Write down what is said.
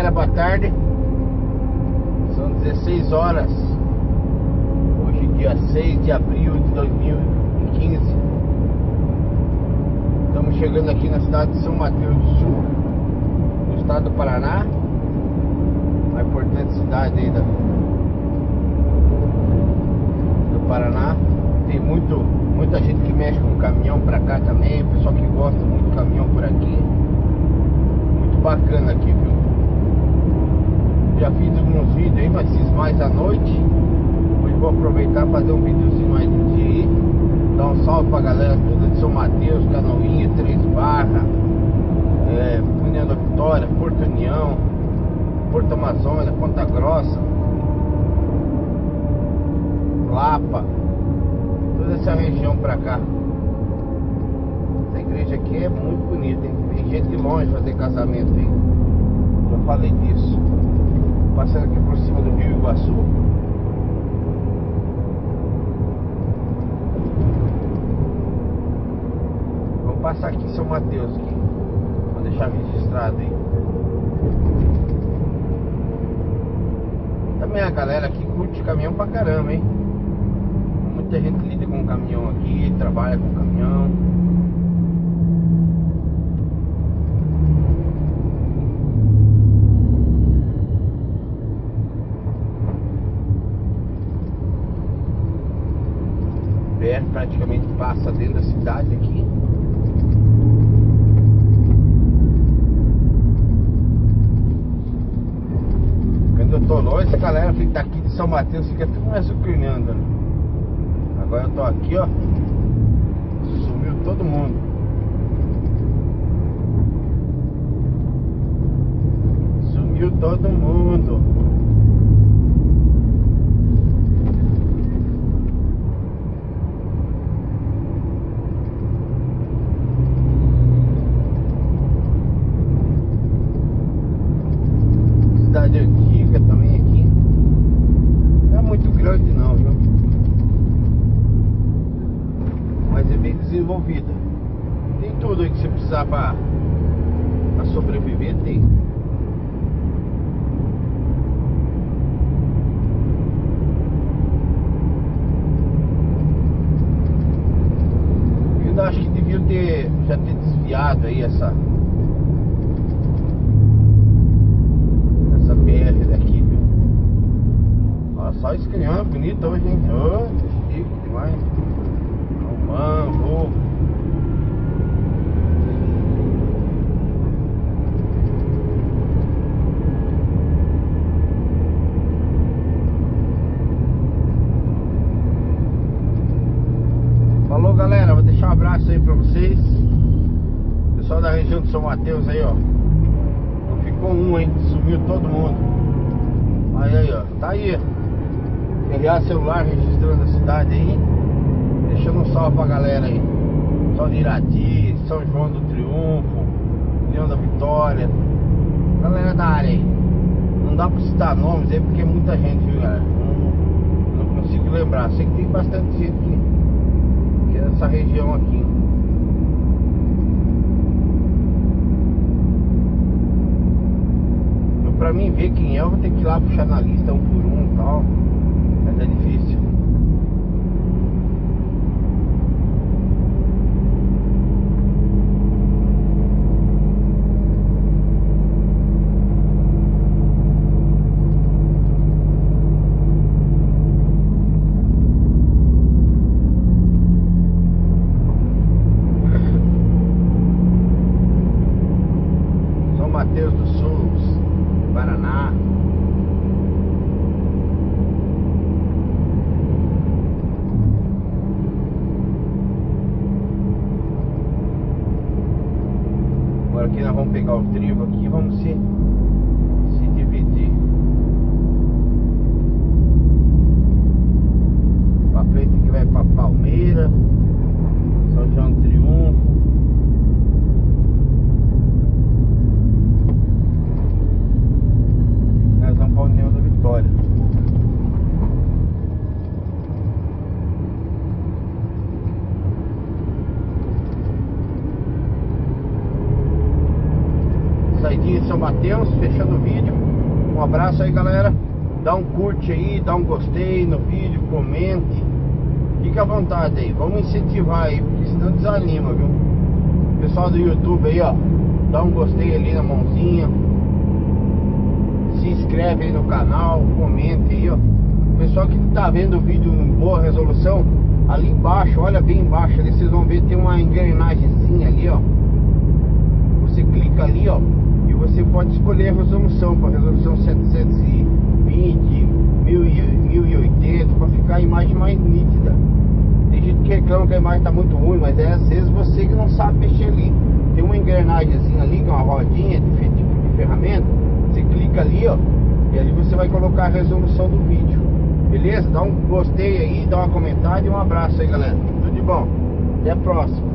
galera, boa tarde. São 16 horas. Hoje dia 6 de abril de 2015. Estamos chegando aqui na cidade de São Mateus do Sul, no estado do Paraná. Uma importante cidade aí do Paraná. Tem muita gente que mexe com caminhão pra cá também. Pessoal que gosta muito de caminhão por aqui. Muito bacana aqui, viu? Já fiz alguns vídeos aí, mas fiz mais à noite. Hoje vou aproveitar para fazer um videozinho mais do dia aí. Dar um salve pra galera toda de São Mateus, Canoinha, Três Barras, União da Vitória, Porto União, Porto Amazônia, Ponta Grossa, Lapa, toda essa região pra cá. Essa igreja aqui é muito bonita, hein? Tem gente de longe fazer casamento aí. Já falei disso. Passando aqui por cima do Rio Iguaçu. Vamos passar aqui em São Mateus aqui. Vou deixar registrado aí. Também a galera aqui curte caminhão pra caramba, hein? Muita gente lida com caminhão aqui, trabalha com caminhão. Praticamente passa dentro da cidade aqui. Quando eu tô longe, a galera fica daqui de São Mateus, fica tudo me azucrinando, né? Agora eu tô aqui, ó. Sumiu todo mundo. Sumiu todo mundo. Cidade antiga também aqui. Não é muito grande não, viu? Mas é bem desenvolvida. Tem tudo aí que você precisar pra sobreviver, tem. Eu ainda acho que devia já ter desviado aí essa BR daqui, viu? Olha só esse canhão bonito hoje, hein? Oh, chique demais. Mano, falou, galera, vou deixar um abraço aí pra vocês. Pessoal da região de São Mateus aí, ó. Não ficou um, hein? Sumiu todo mundo. Aí, ó, tá aí. Pegar celular registrando a cidade aí. Deixando um salve pra galera aí. São de Irati, São João do Triunfo, União da Vitória. Galera da área aí. Não dá pra citar nomes aí porque é muita gente, viu, galera? Não consigo lembrar. Sei que tem bastante gente que é dessa região aqui. Pra mim ver quem é, eu vou ter que ir lá puxar na lista um por um e tal. Mas é difícil. São Mateus do Sul, Paraná. Agora aqui nós vamos pegar o trilho aqui e vamos se dividir. Pra frente que vai pra Palmeira, São João do Triunfo. Nós vamos pra União da Vitória. aqui em São Mateus, fechando o vídeo. Um abraço aí, galera. Dá um curte aí, dá um gostei no vídeo, comente. Fica à vontade aí, vamos incentivar aí, porque senão desanima, viu? Pessoal do YouTube aí, ó, dá um gostei ali na mãozinha. Se inscreve aí no canal, comente aí, ó. Pessoal que tá vendo o vídeo em boa resolução, ali embaixo, olha bem embaixo ali, vocês vão ver, tem uma engrenagemzinha ali, ó. Você clica ali, ó, e você pode escolher a resolução, para resolução 720, 1080, para ficar a imagem mais nítida. Tem gente que reclama que a imagem tá muito ruim, mas é às vezes você que não sabe mexer ali. Tem uma engrenagemzinha ali, que é uma rodinha de tipo de ferramenta. Você clica ali, ó, e ali você vai colocar a resolução do vídeo. Beleza? Dá um gostei aí, dá uma comentário e um abraço aí, galera. Tudo de bom. Até a próxima.